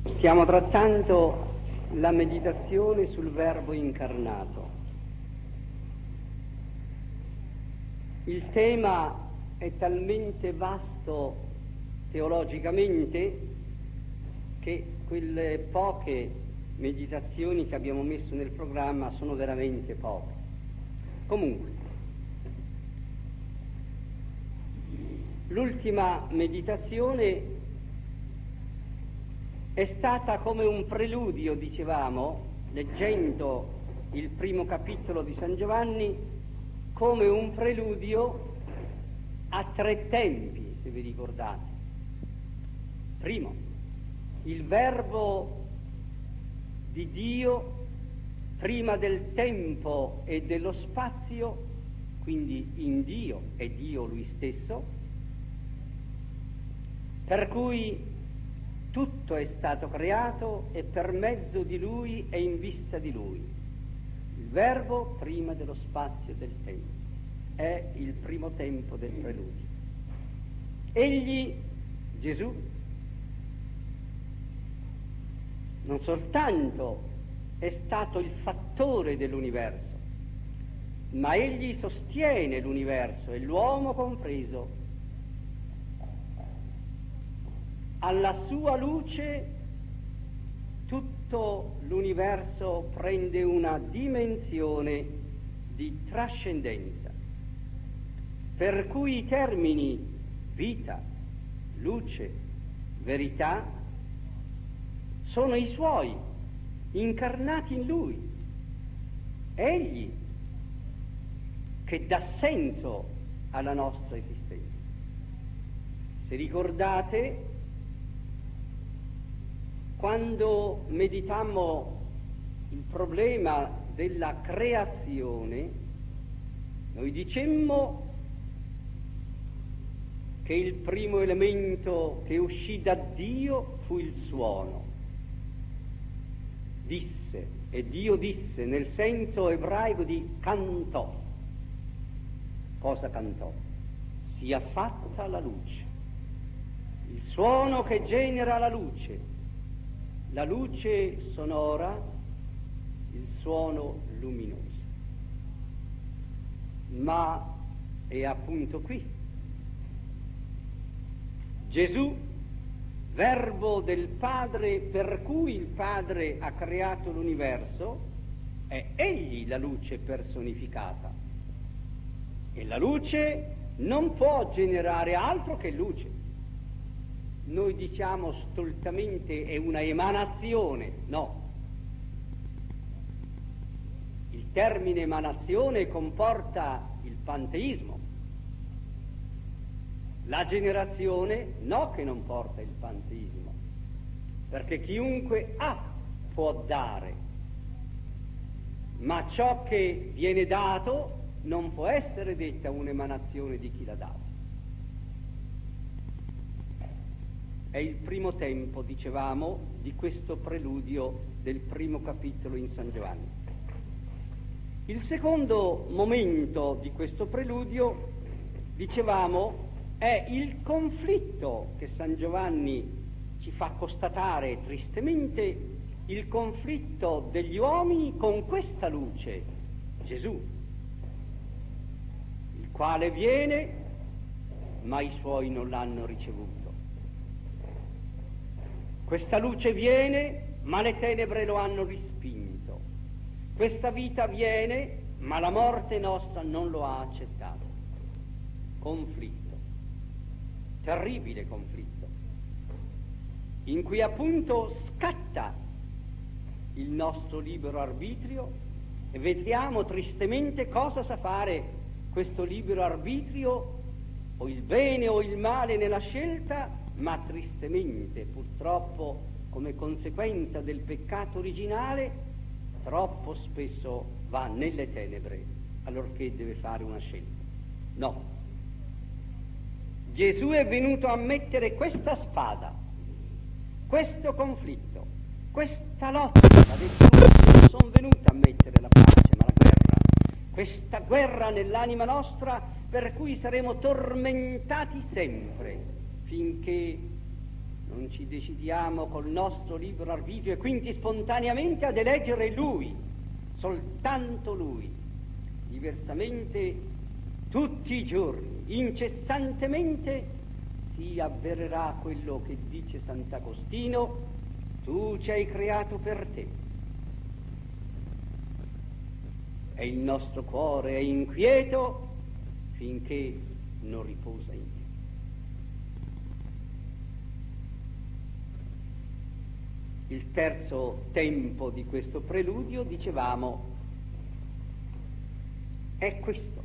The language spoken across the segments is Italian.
Stiamo trattando la meditazione sul Verbo incarnato. Il tema è talmente vasto teologicamente che quelle poche meditazioni che abbiamo messo nel programma sono veramente poche. Comunque, l'ultima meditazione è stata come un preludio, dicevamo, leggendo il primo capitolo di San Giovanni, come un preludio a tre tempi, se vi ricordate. Primo, il Verbo di Dio prima del tempo e dello spazio, quindi in Dio è Dio Lui stesso, per cui tutto è stato creato e per mezzo di Lui e in vista di Lui. Il Verbo prima dello spazio e del tempo. È il primo tempo del preludio. Egli, Gesù, non soltanto è stato il fattore dell'universo, ma egli sostiene l'universo e l'uomo compreso. Alla sua luce tutto l'universo prende una dimensione di trascendenza, per cui i termini vita, luce, verità sono i suoi, incarnati in lui. Egli che dà senso alla nostra esistenza. Se ricordate, quando meditammo il problema della creazione, noi dicemmo che il primo elemento che uscì da Dio fu il suono. Disse, e Dio disse nel senso ebraico di cantò. Cosa cantò? Sia fatta la luce. Il suono che genera la luce sonora, il suono luminoso. Ma è appunto qui. Gesù, Verbo del Padre, per cui il Padre ha creato l'universo, è egli la luce personificata. E la luce non può generare altro che luce. Noi diciamo stoltamente è una emanazione, no. Il termine emanazione comporta il panteismo. La generazione no, che non porta il panteismo, perché chiunque ha può dare, ma ciò che viene dato non può essere detta un'emanazione di chi l'ha dato. È il primo tempo, dicevamo, di questo preludio del primo capitolo in San Giovanni. Il secondo momento di questo preludio, dicevamo, è il conflitto che San Giovanni ci fa constatare tristemente, il conflitto degli uomini con questa luce, Gesù, il quale viene, ma i suoi non l'hanno ricevuto. Questa luce viene, ma le tenebre lo hanno respinto. Questa vita viene, ma la morte nostra non lo ha accettato. Conflitto, terribile conflitto, in cui appunto scatta il nostro libero arbitrio e vediamo tristemente cosa sa fare questo libero arbitrio, o il bene o il male nella scelta, ma tristemente, purtroppo, come conseguenza del peccato originale, troppo spesso va nelle tenebre, allorché deve fare una scelta. No. Gesù è venuto a mettere questa spada, questo conflitto, questa lotta. Non sono venuto a mettere la pace, ma la guerra. Questa guerra nell'anima nostra per cui saremo tormentati sempre, finché non ci decidiamo col nostro libero arbitrio e quindi spontaneamente ad eleggere Lui, soltanto Lui. Diversamente tutti i giorni, incessantemente, si avvererà quello che dice Sant'Agostino: tu ci hai creato per te. E il nostro cuore è inquieto finché non riposa in te. Il terzo tempo di questo preludio, dicevamo, è questo.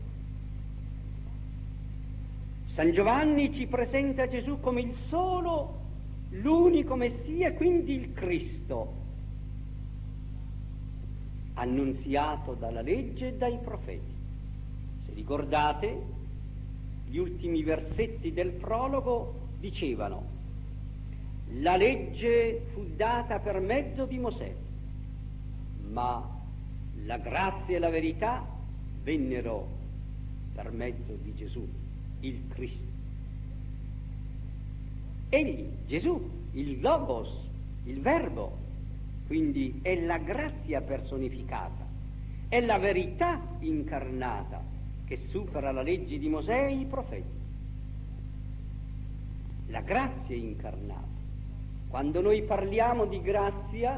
San Giovanni ci presenta Gesù come il solo, l'unico Messia e quindi il Cristo, annunziato dalla legge e dai profeti. Se ricordate, gli ultimi versetti del prologo dicevano: la legge fu data per mezzo di Mosè, ma la grazia e la verità vennero per mezzo di Gesù, il Cristo. Egli, Gesù, il Logos, il Verbo, quindi è la grazia personificata, è la verità incarnata che supera la legge di Mosè e i profeti. La grazia incarnata. Quando noi parliamo di grazia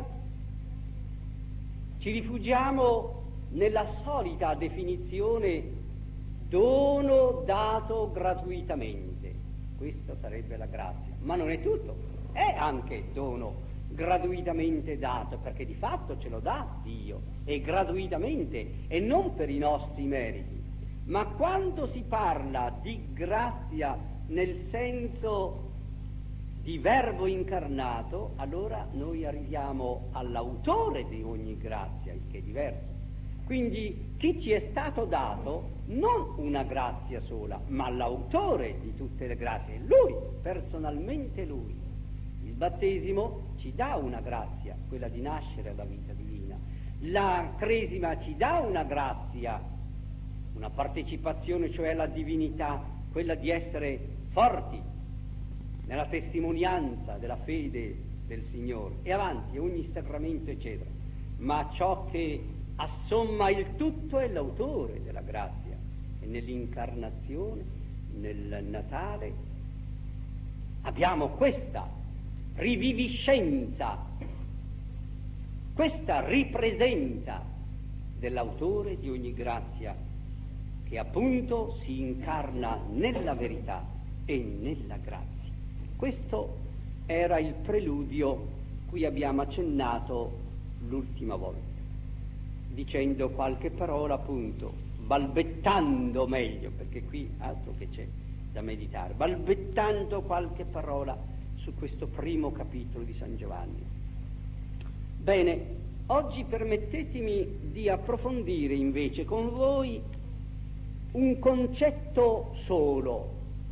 ci rifugiamo nella solita definizione dono dato gratuitamente. Questa sarebbe la grazia, ma non è tutto, è anche dono gratuitamente dato, perché di fatto ce lo dà Dio, e gratuitamente, e non per i nostri meriti. Ma quando si parla di grazia nel senso di Verbo incarnato, allora noi arriviamo all'autore di ogni grazia, il che è diverso. Quindi chi ci è stato dato non una grazia sola, ma l'autore di tutte le grazie, Lui, personalmente Lui. Il battesimo ci dà una grazia, quella di nascere alla vita divina. La cresima ci dà una grazia, una partecipazione, cioè alla divinità, quella di essere forti nella testimonianza della fede del Signore. E avanti, ogni sacramento, eccetera. Ma ciò che assomma il tutto è l'autore della grazia, e nell'incarnazione, nel Natale, abbiamo questa riviviscenza, questa ripresenza dell'autore di ogni grazia, che appunto si incarna nella verità e nella grazia. Questo era il preludio cui abbiamo accennato l'ultima volta, dicendo qualche parola, appunto, balbettando meglio, perché qui altro che c'è da meditare, balbettando qualche parola su questo primo capitolo di San Giovanni. Bene, oggi permettetemi di approfondire invece con voi un concetto solo,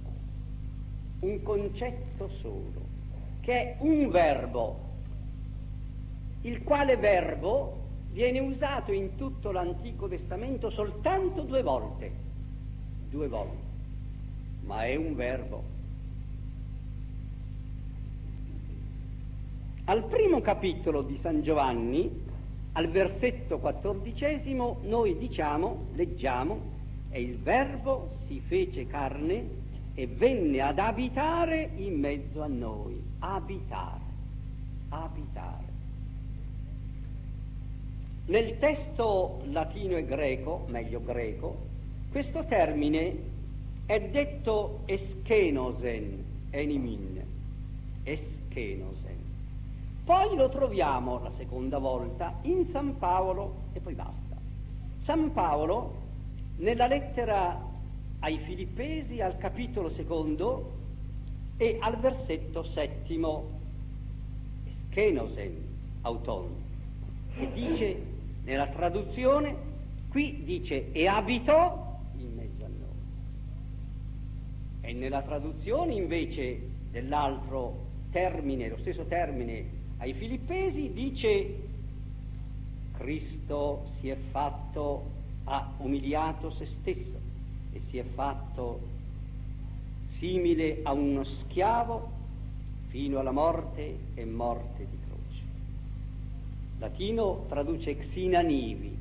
che è un verbo, il quale verbo viene usato in tutto l'Antico Testamento soltanto due volte, ma è un verbo. Al primo capitolo di San Giovanni, al versetto 14, noi leggiamo, e il verbo si fece carne e venne ad abitare in mezzo a noi. Abitare. Nel testo latino e greco, meglio greco, questo termine è detto eschenosen, enimin, eschenosen. Poi lo troviamo la seconda volta in San Paolo e poi basta. San Paolo, nella lettera ai Filippesi, al capitolo 2 e al versetto 7, eschenosen auton, che dice, nella traduzione, qui dice e abitò in mezzo a noi, e nella traduzione invece dell'altro termine, lo stesso termine ai Filippesi, dice Cristo si è fatto, ha umiliato se stesso e si è fatto simile a uno schiavo fino alla morte e morte di croce. Latino traduce exina nivi.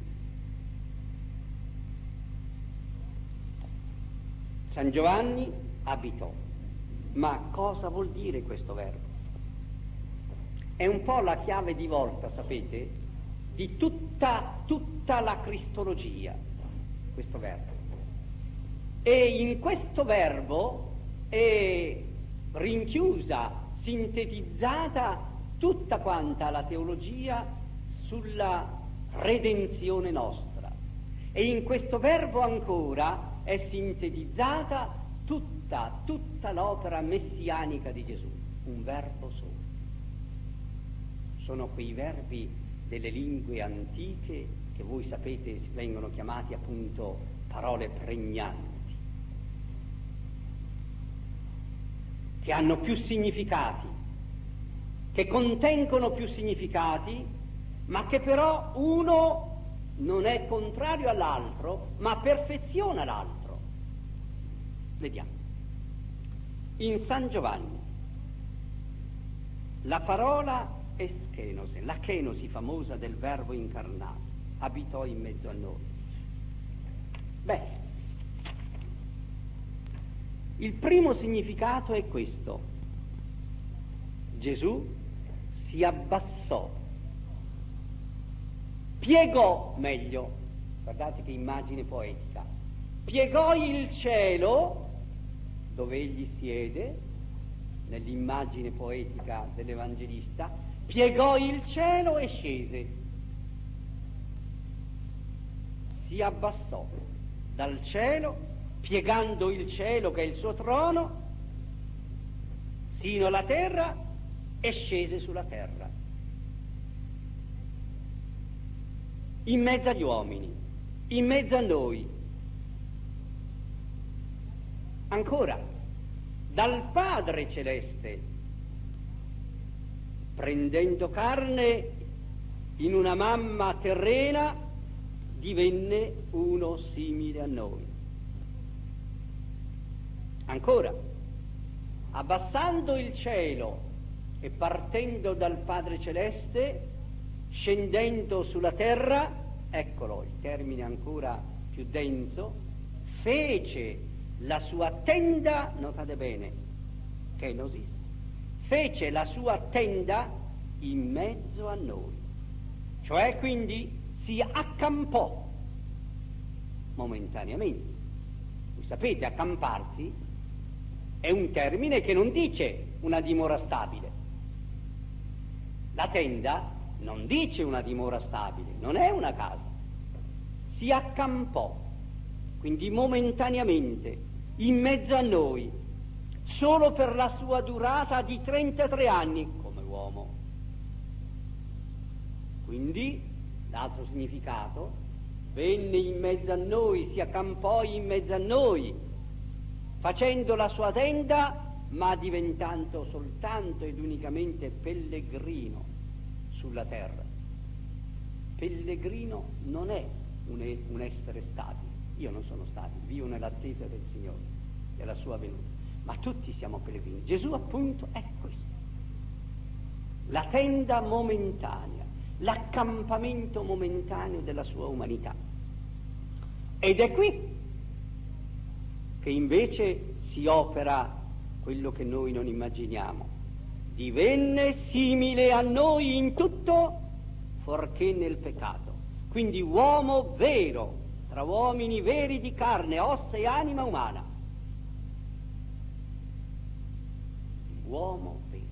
San Giovanni abitò. Ma cosa vuol dire questo verbo? È un po' la chiave di volta, sapete, di tutta la cristologia, questo verbo. E in questo verbo è rinchiusa, sintetizzata tutta quanta la teologia sulla redenzione nostra. E in questo verbo ancora è sintetizzata tutta l'opera messianica di Gesù, un verbo solo. Sono quei verbi delle lingue antiche che voi sapete vengono chiamati appunto parole pregnanti, che hanno più significati, che contengono più significati, ma che però uno non è contrario all'altro, ma perfeziona l'altro. Vediamo. In San Giovanni la parola eschenose, la kenosi famosa del verbo incarnato, abitò in mezzo a noi. Beh, il primo significato è questo: Gesù si abbassò, piegò, meglio, guardate che immagine poetica, piegò il cielo dove egli siede, nell'immagine poetica dell'Evangelista, piegò il cielo e scese, si abbassò dal cielo, piegando il cielo che è il suo trono, sino alla terra, e scese sulla terra, in mezzo agli uomini, in mezzo a noi. Ancora, dal Padre Celeste, prendendo carne in una mamma terrena, divenne uno simile a noi. Ancora, abbassando il cielo e partendo dal Padre Celeste, scendendo sulla terra, eccolo il termine ancora più denso, fece la sua tenda, notate bene, kenosis, fece la sua tenda in mezzo a noi, cioè quindi si accampò momentaneamente. Voi sapete, accamparsi è un termine che non dice una dimora stabile. La tenda non dice una dimora stabile, non è una casa. Si accampò, quindi momentaneamente, in mezzo a noi, solo per la sua durata di 33 anni come uomo. Quindi, l'altro significato, venne in mezzo a noi, si accampò in mezzo a noi, facendo la sua tenda, ma diventando soltanto ed unicamente pellegrino sulla terra. Pellegrino non è un essere stabile. Io non sono stabile, vivo nell'attesa del Signore, della sua venuta, ma tutti siamo pellegrini. Gesù appunto è questo, la tenda momentanea, l'accampamento momentaneo della sua umanità. Ed è qui che invece si opera quello che noi non immaginiamo. Divenne simile a noi in tutto, forché nel peccato. Quindi uomo vero, tra uomini veri di carne, ossa e anima umana. Uomo vero.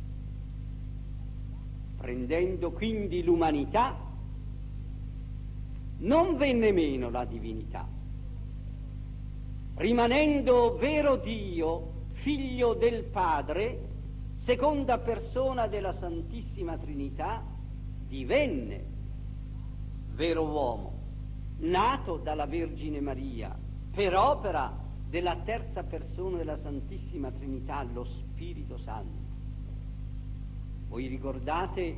Prendendo quindi l'umanità, non venne meno la divinità. Rimanendo vero Dio, figlio del Padre, seconda persona della Santissima Trinità, divenne vero uomo, nato dalla Vergine Maria, per opera della terza persona della Santissima Trinità, lo Spirito Santo. Voi ricordate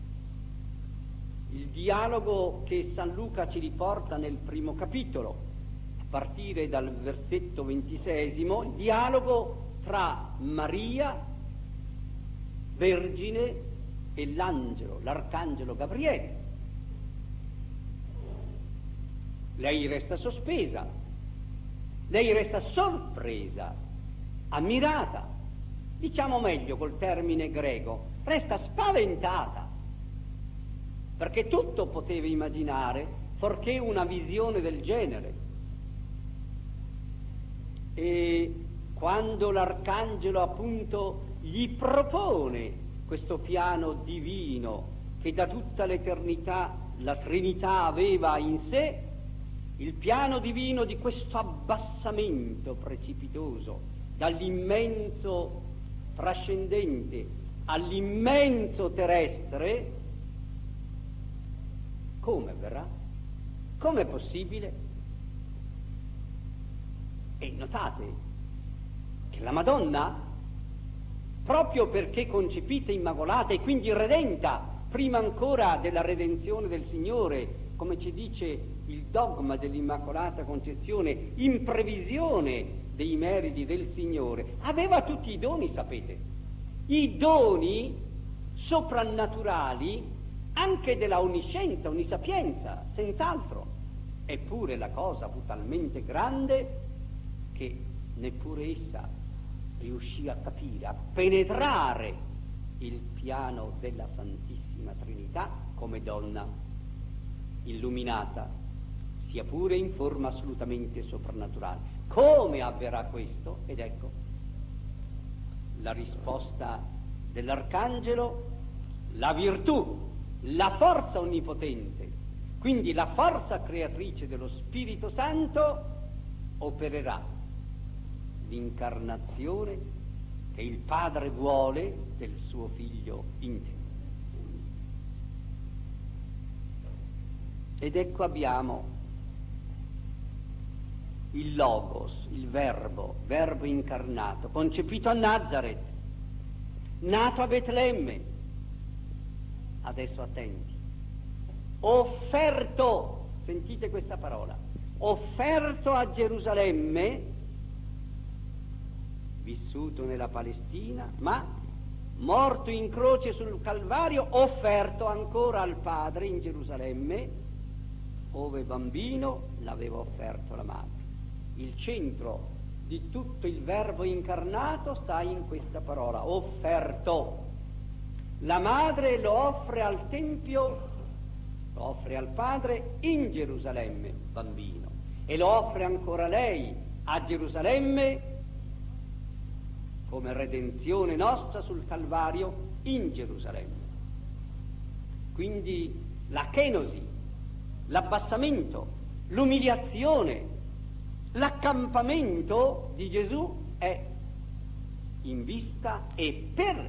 il dialogo che San Luca ci riporta nel primo capitolo, a partire dal versetto 26, il dialogo tra Maria Vergine e l'angelo, l'arcangelo Gabriele. Lei resta sospesa, lei resta sorpresa, ammirata, diciamo meglio col termine greco, resta spaventata, perché tutto poteva immaginare, fuorché una visione del genere. E quando l'arcangelo appunto gli propone questo piano divino che da tutta l'eternità la Trinità aveva in sé, il piano divino di questo abbassamento precipitoso dall'immenso trascendente all'immenso terrestre, come avverrà? Come è possibile? E notate che la Madonna, proprio perché concepita immacolata e quindi redenta, prima ancora della redenzione del Signore, come ci dice il dogma dell'Immacolata Concezione, in previsione dei meriti del Signore, aveva tutti i doni, sapete, i doni soprannaturali anche della onniscienza, onnisapienza, senz'altro. Eppure la cosa fu talmente grande che neppure essa riuscì a capire, a penetrare il piano della Santissima Trinità come donna illuminata, sia pure in forma assolutamente soprannaturale. Come avverrà questo? Ed ecco la risposta dell'Arcangelo: la virtù, la forza onnipotente, quindi la forza creatrice dello Spirito Santo, opererà l'incarnazione che il Padre vuole del suo Figlio in te. Ed ecco abbiamo il Logos, il Verbo incarnato, concepito a Nazareth, nato a Betlemme, adesso attenti, offerto, sentite questa parola, offerto a Gerusalemme, vissuto nella Palestina, ma morto in croce sul Calvario, offerto ancora al Padre in Gerusalemme, ove bambino l'aveva offerto la madre. Il centro di tutto il Verbo incarnato sta in questa parola, offerto. La madre lo offre al Tempio, lo offre al Padre in Gerusalemme, bambino, e lo offre ancora lei a Gerusalemme come redenzione nostra sul Calvario in Gerusalemme. Quindi la kenosi, l'abbassamento, l'umiliazione, l'accampamento di Gesù è in vista e per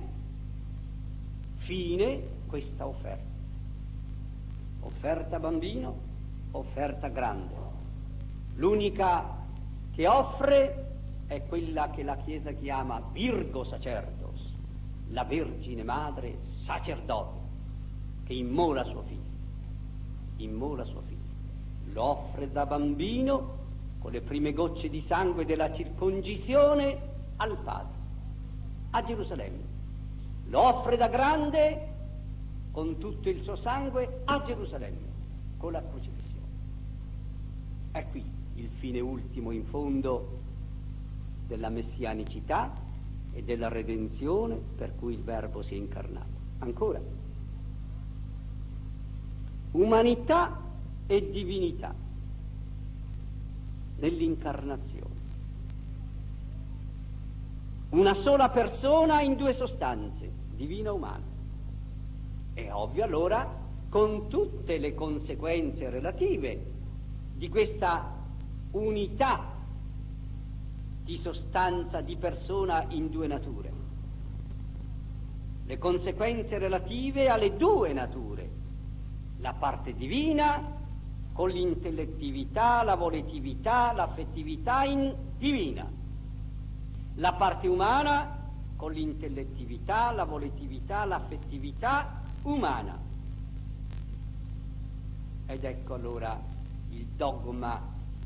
fine questa offerta. Offerta bambino, offerta grande. L'unica che offre è quella che la Chiesa chiama Virgo Sacerdos, la Vergine Madre sacerdote, che immola suo figlio. Immola suo figlio, lo offre da bambino con le prime gocce di sangue della circoncisione al Padre a Gerusalemme, lo offre da grande con tutto il suo sangue a Gerusalemme con la crocifissione. È qui il fine ultimo in fondo della messianicità e della redenzione per cui il Verbo si è incarnato. Ancora, umanità e divinità nell'incarnazione. Una sola persona in due sostanze, divina e umana. È ovvio allora, con tutte le conseguenze relative di questa unità di sostanza, di persona in due nature, le conseguenze relative alle due nature, la parte divina con l'intellettività, la volitività, l'affettività divina, la parte umana con l'intellettività, la volitività, l'affettività umana. Ed ecco allora il dogma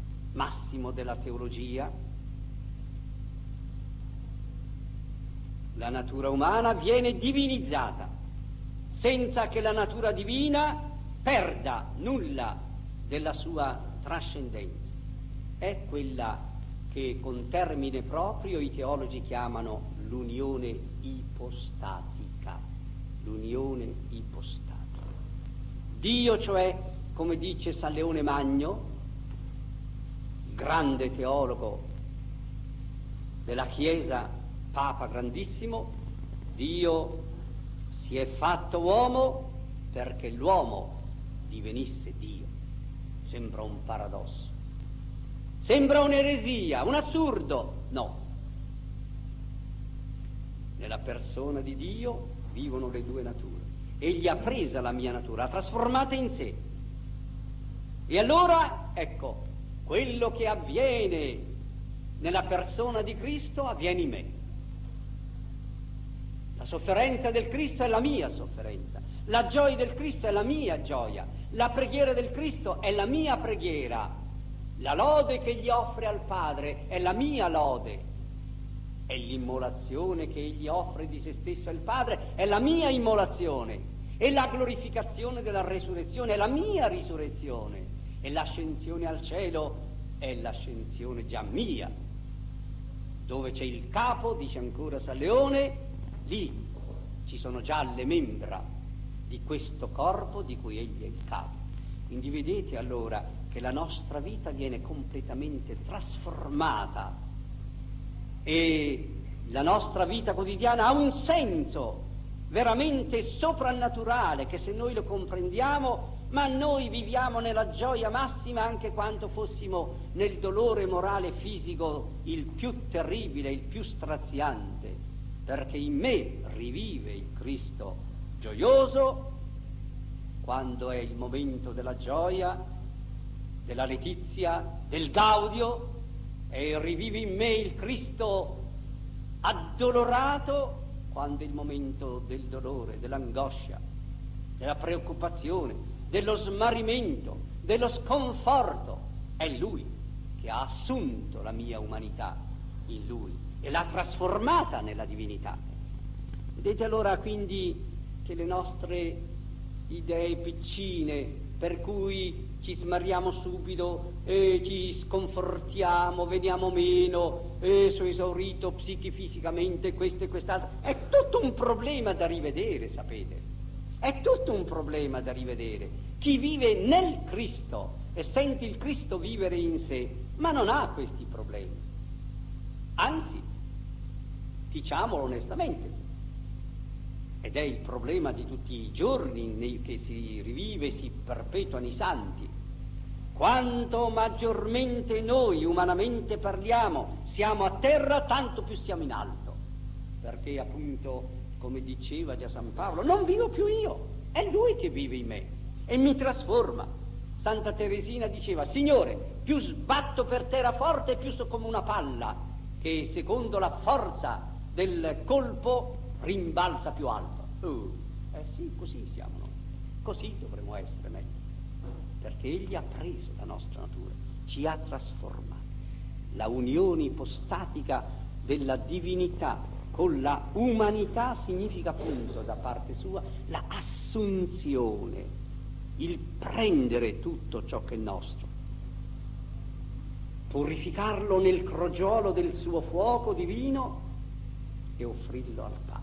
massimo della teologia, la natura umana viene divinizzata, senza che la natura divina perda nulla della sua trascendenza. È quella che con termine proprio i teologi chiamano l'unione ipostatica. L'unione ipostatica. Dio, cioè, come dice San Leone Magno, il grande teologo della Chiesa, Papa grandissimo, Dio si è fatto uomo perché l'uomo divenisse Dio. Sembra un paradosso, sembra un'eresia, un assurdo. No, nella persona di Dio vivono le due nature. Egli ha presa la mia natura, ha trasformata in sé. E allora, ecco, quello che avviene nella persona di Cristo avviene in me. La sofferenza del Cristo è la mia sofferenza, la gioia del Cristo è la mia gioia, la preghiera del Cristo è la mia preghiera, la lode che egli offre al Padre è la mia lode, e l'immolazione che egli offre di se stesso al Padre è la mia immolazione, e la glorificazione della resurrezione è la mia risurrezione, e l'ascensione al cielo è l'ascensione già mia. Dove c'è il capo, dice ancora San Leone, lì ci sono già le membra di questo corpo di cui egli è il capo. Quindi vedete allora che la nostra vita viene completamente trasformata e la nostra vita quotidiana ha un senso veramente soprannaturale che, se noi lo comprendiamo, ma noi viviamo nella gioia massima anche quando fossimo nel dolore morale e fisico il più terribile, il più straziante, perché in me rivive il Cristo gioioso quando è il momento della gioia, della letizia, del gaudio, e rivive in me il Cristo addolorato quando è il momento del dolore, dell'angoscia, della preoccupazione, dello smarrimento, dello sconforto. È Lui che ha assunto la mia umanità in Lui e l'ha trasformata nella divinità. Vedete allora quindi che le nostre idee piccine, per cui ci smarriamo subito, ci sconfortiamo, veniamo meno, sono esaurito psicofisicamente, questo e quest'altro, è tutto un problema da rivedere, sapete? È tutto un problema da rivedere. Chi vive nel Cristo e sente il Cristo vivere in sé, ma non ha questi problemi. Anzi, diciamolo onestamente, ed è il problema di tutti i giorni che si rivive, si perpetuano i santi. Quanto maggiormente noi umanamente parliamo, siamo a terra, tanto più siamo in alto. Perché appunto, come diceva già San Paolo, non vivo più io, è Lui che vive in me e mi trasforma. Santa Teresina diceva: Signore, più sbatto per terra forte, più sto come una palla che secondo la forza del colpo rimbalza più alto. Sì, così siamo noi, così dovremmo essere meglio, perché Egli ha preso la nostra natura, ci ha trasformati. La unione ipostatica della divinità con la umanità significa appunto da parte sua la assunzione, il prendere tutto ciò che è nostro, purificarlo nel crogiolo del suo fuoco divino e offrirlo al Padre.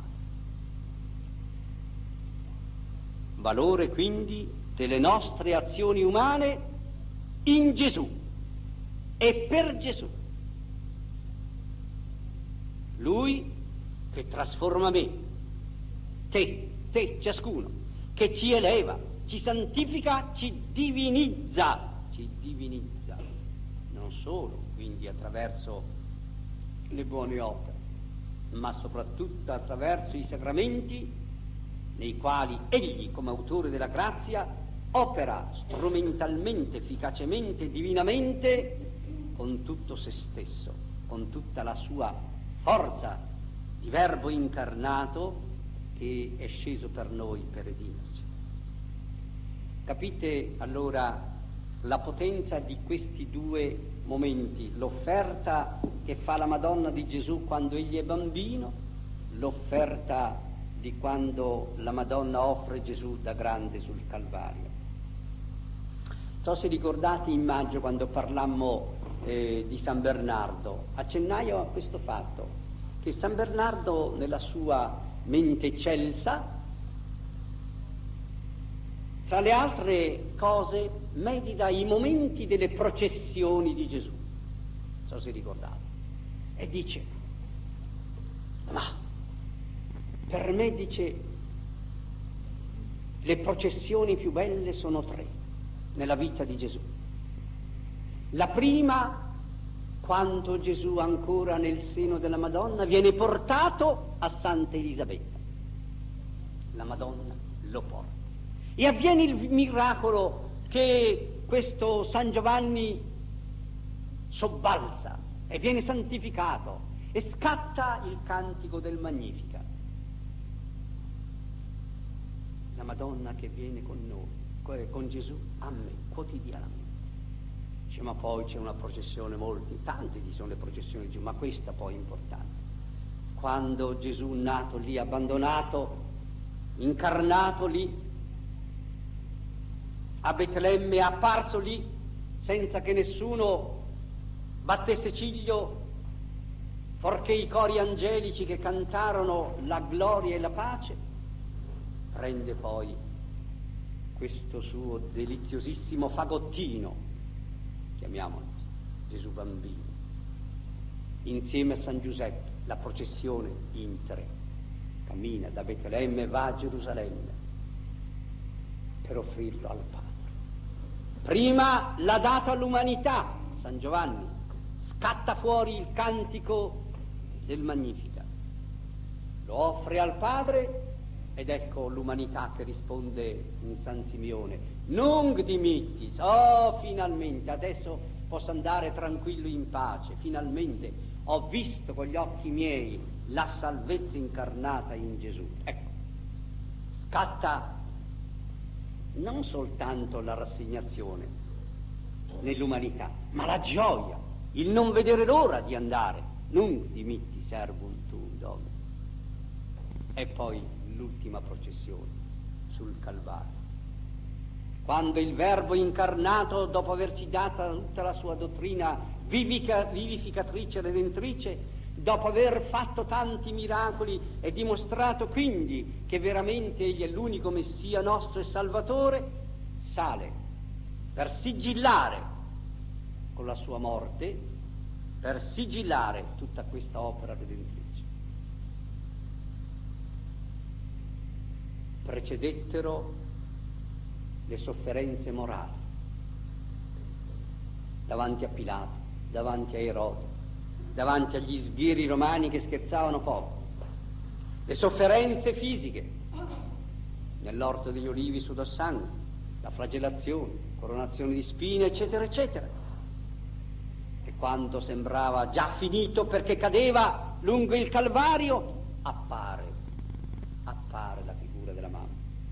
Valore quindi delle nostre azioni umane in Gesù e per Gesù. Lui che trasforma me, te, ciascuno, che ci eleva, ci santifica, ci divinizza, non solo quindi attraverso le buone opere, ma soprattutto attraverso i sacramenti nei quali Egli, come autore della grazia, opera strumentalmente, efficacemente, divinamente, con tutto se stesso, con tutta la sua forza di Verbo incarnato che è sceso per noi per redimerci. Capite allora la potenza di questi due momenti, l'offerta che fa la Madonna di Gesù quando egli è bambino, l'offerta di quando la Madonna offre Gesù da grande sul Calvario. Non so se ricordate in maggio, quando parlammo di San Bernardo, accennai a questo fatto, che San Bernardo nella sua mente eccelsa, tra le altre cose, medita i momenti delle processioni di Gesù, non so se ricordate, e dice: ma per me, dice, le processioni più belle sono 3 nella vita di Gesù. La prima, quando Gesù ancora nel seno della Madonna viene portato a Santa Elisabetta. La Madonna lo porta. E avviene il miracolo che questo San Giovanni sobbalza e viene santificato e scatta il cantico del Magnificat. La Madonna che viene con noi, con Gesù, a me, quotidianamente. Dice, ma poi c'è una processione, tante sono le processioni di Gesù, ma questa poi è importante. Quando Gesù nato lì, abbandonato, incarnato lì, a Betlemme, è apparso lì, senza che nessuno battesse ciglio, forché i cori angelici che cantarono la gloria e la pace, prende poi questo suo deliziosissimo fagottino, chiamiamolo Gesù bambino, insieme a San Giuseppe, la processione in 3 cammina da Betlemme e va a Gerusalemme per offrirlo al Padre. Prima l'ha dato all'umanità, San Giovanni, scatta fuori il cantico del Magnificat, lo offre al Padre, ed ecco l'umanità che risponde in San Simeone: Nunc dimittis, oh finalmente, adesso posso andare tranquillo in pace, finalmente ho visto con gli occhi miei la salvezza incarnata in Gesù. Ecco, scatta non soltanto la rassegnazione nell'umanità, ma la gioia, il non vedere l'ora di andare. Nunc dimittis servum tuum Domine. E poi l'ultima processione sul Calvario, quando il Verbo incarnato, dopo averci data tutta la sua dottrina vivificatrice e redentrice, dopo aver fatto tanti miracoli e dimostrato quindi che veramente Egli è l'unico Messia nostro e Salvatore, sale per sigillare con la sua morte, per sigillare tutta questa opera redentrice. Precedettero le sofferenze morali davanti a Pilato, davanti a Erode, davanti agli sgherri romani che scherzavano poco, le sofferenze fisiche nell'orto degli Olivi sudò sangue, la flagellazione, coronazione di spine, eccetera, eccetera. E quando sembrava già finito perché cadeva lungo il Calvario, appare la figura della mamma.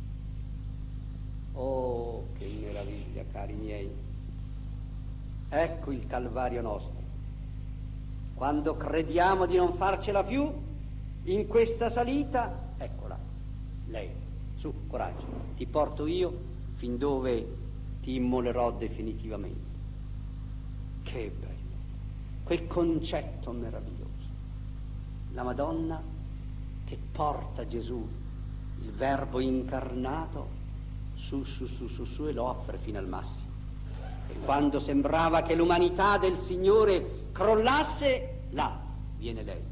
Oh, che meraviglia, cari miei! Ecco il Calvario nostro. Quando crediamo di non farcela più in questa salita, eccola, lei, su, coraggio, ti porto io fin dove ti immolerò definitivamente. Che bello, quel concetto meraviglioso. La Madonna che porta Gesù, il Verbo incarnato, su e lo offre fino al massimo. E quando sembrava che l'umanità del Signore crollasse, là viene lei.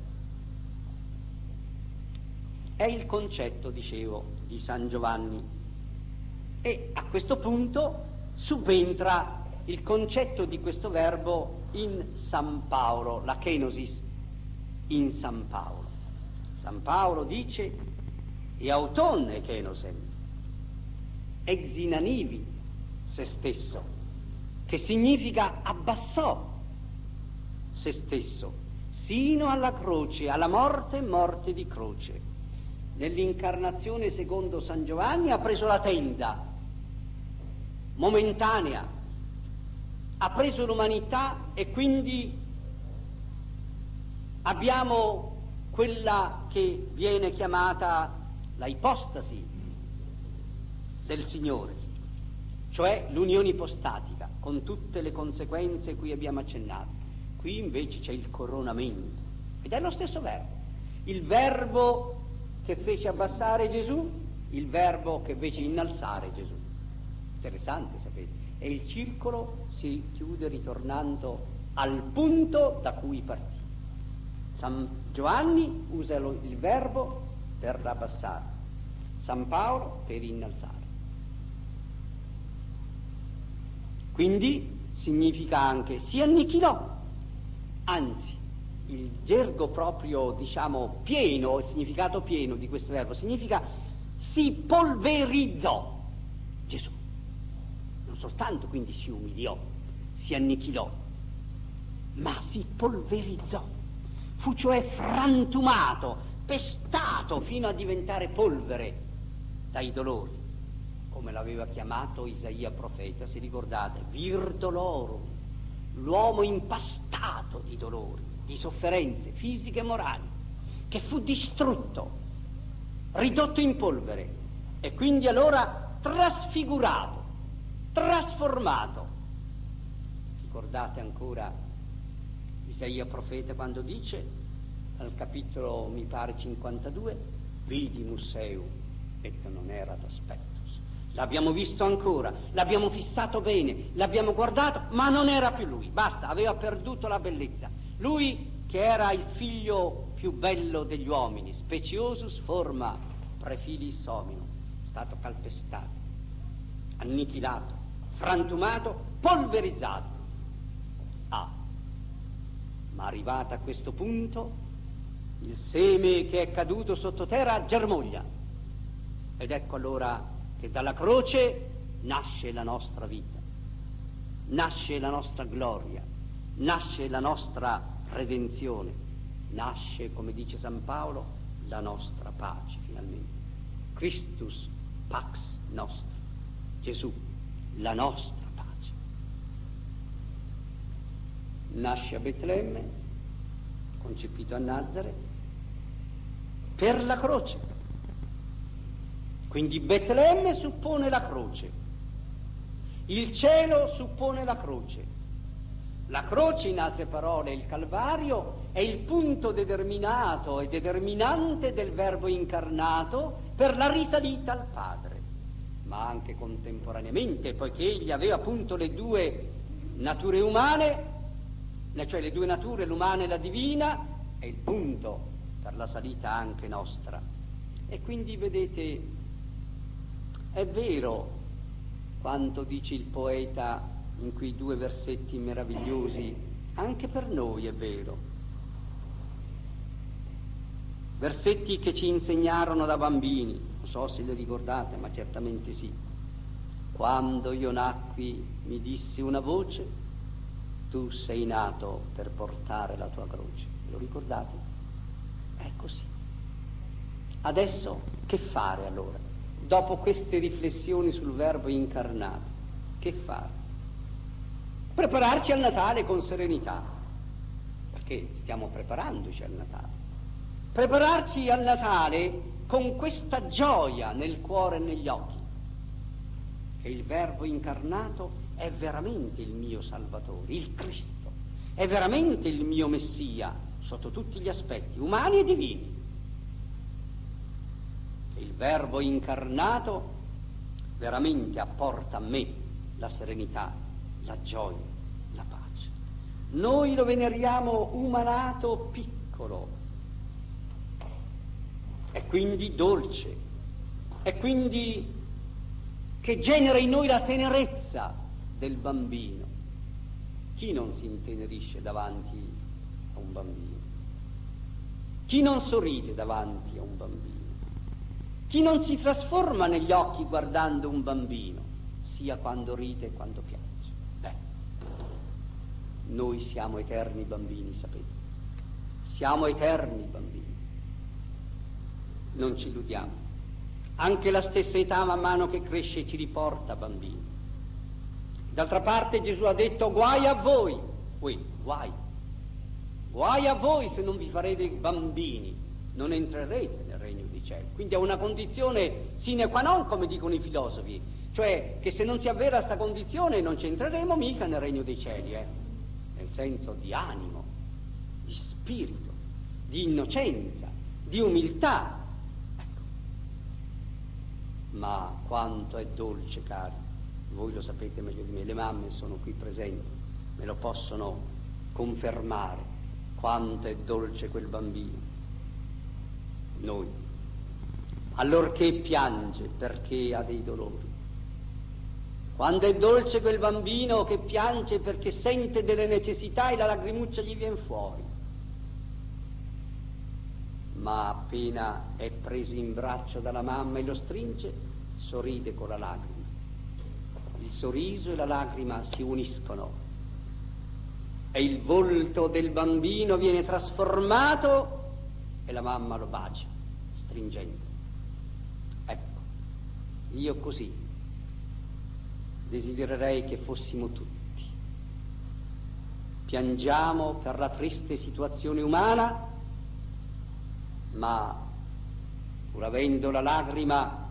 È il concetto, dicevo, di San Giovanni. E a questo punto subentra il concetto di questo verbo in San Paolo, la kenosis in San Paolo. San Paolo dice: e autonne kenosen, ex inanivi se stesso, che significa abbassò se stesso sino alla croce, alla morte e morte di croce. Nell'incarnazione secondo San Giovanni ha preso la tenda momentanea, ha preso l'umanità, e quindi abbiamo quella che viene chiamata la ipostasi del Signore, cioè l'unione ipostatica, con tutte le conseguenze cui abbiamo accennato. Qui invece c'è il coronamento, ed è lo stesso verbo. Il verbo che fece abbassare Gesù, il verbo che fece innalzare Gesù. Interessante, sapete? E il circolo si chiude ritornando al punto da cui partì. San Giovanni usa il verbo per abbassare, San Paolo per innalzare. Quindi significa anche si annichilò, anzi il gergo proprio, diciamo, pieno, il significato pieno di questo verbo significa si polverizzò Gesù. Non soltanto quindi si umiliò, si annichilò, ma si polverizzò. Fu cioè frantumato, pestato fino a diventare polvere dai dolori, come l'aveva chiamato Isaia profeta, se ricordate, vir dolorum, l'uomo impastato di dolori, di sofferenze fisiche e morali, che fu distrutto, ridotto in polvere e quindi allora trasfigurato, trasformato. Ricordate ancora Isaia profeta quando dice al capitolo mi pare 52 vidimus eum et non erat aspectus. L'abbiamo visto ancora, l'abbiamo fissato bene, l'abbiamo guardato, ma non era più lui, basta, aveva perduto la bellezza. Lui che era il figlio più bello degli uomini, speciosus forma prefilis hominum, stato calpestato, annichilato, frantumato, polverizzato. Ma arrivata a questo punto, il seme che è caduto sottoterra germoglia. Ed ecco allora che dalla croce nasce la nostra vita, nasce la nostra gloria, nasce la nostra redenzione, nasce, come dice San Paolo, la nostra pace finalmente. Christus pax nostra, Gesù, la nostra pace. Nasce a Betlemme, concepito a Nazareth, per la croce. Quindi Betlemme suppone la croce, il cielo suppone la croce. La croce, in altre parole, il Calvario, è il punto determinato e determinante del Verbo incarnato per la risalita al Padre. Ma anche contemporaneamente, poiché egli aveva appunto le due nature umane, cioè le due nature, l'umana e la divina, è il punto per la salita anche nostra. E quindi vedete, è vero quanto dice il poeta in quei due versetti meravigliosi, anche per noi è vero. Versetti che ci insegnarono da bambini, non so se li ricordate, ma certamente sì. Quando io nacqui mi disse una voce, tu sei nato per portare la tua croce. Lo ricordate? È così. Adesso che fare allora? Dopo queste riflessioni sul Verbo incarnato, che fare? Prepararci al Natale con serenità, perché stiamo preparandoci al Natale. Prepararci al Natale con questa gioia nel cuore e negli occhi, che il Verbo incarnato è veramente il mio Salvatore, il Cristo, è veramente il mio Messia sotto tutti gli aspetti, umani e divini. Che il Verbo incarnato veramente apporta a me la serenità, la gioia, la pace. Noi lo veneriamo umanato piccolo, e quindi dolce, e quindi che genera in noi la tenerezza del bambino. Chi non si intenerisce davanti a un bambino? Chi non sorride davanti a un bambino? Chi non si trasforma negli occhi guardando un bambino, sia quando ride che quando piange? Noi siamo eterni bambini, sapete? Siamo eterni bambini. Non ci illudiamo. Anche la stessa età man mano che cresce ci riporta bambini. D'altra parte Gesù ha detto guai a voi, guai a voi se non vi farete bambini, non entrerete nel regno dei cieli. Quindi è una condizione sine qua non, come dicono i filosofi, cioè che se non si avvera questa condizione non ci entreremo mica nel regno dei cieli, nel senso di animo, di spirito, di innocenza, di umiltà. Ecco. Ma quanto è dolce, cari, voi lo sapete meglio di me, le mamme sono qui presenti, me lo possono confermare, quanto è dolce quel bambino. Noi, allorché piange perché ha dei dolori, quando è dolce quel bambino che piange perché sente delle necessità e la lagrimuccia gli viene fuori, ma appena è preso in braccio dalla mamma e lo stringe, sorride con la lacrima. Il sorriso e la lacrima si uniscono e il volto del bambino viene trasformato e la mamma lo bacia, stringendo. Ecco, io così desidererei che fossimo tutti. Piangiamo per la triste situazione umana, ma pur avendo la lacrima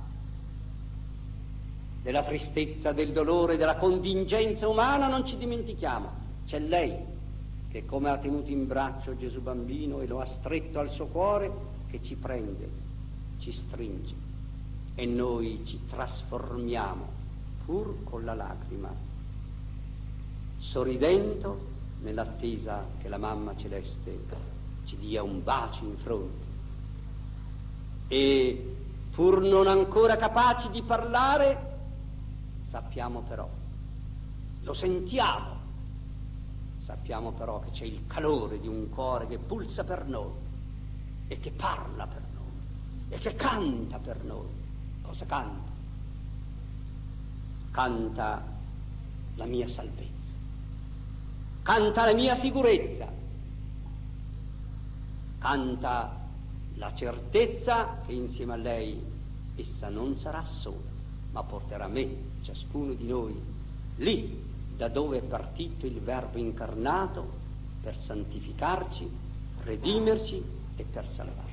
della tristezza, del dolore, della contingenza umana, non ci dimentichiamo, c'è lei che come ha tenuto in braccio Gesù bambino e lo ha stretto al suo cuore, che ci prende, ci stringe e noi ci trasformiamo pur con la lacrima, sorridendo nell'attesa che la mamma celeste ci dia un bacio in fronte. E pur non ancora capaci di parlare, sappiamo però, lo sentiamo, sappiamo però che c'è il calore di un cuore che pulsa per noi e che parla per noi e che canta per noi. Cosa canta? Canta la mia salvezza, canta la mia sicurezza, canta la certezza che insieme a lei essa non sarà sola, ma porterà me, ciascuno di noi, lì da dove è partito il Verbo incarnato per santificarci, redimerci e per salvarci.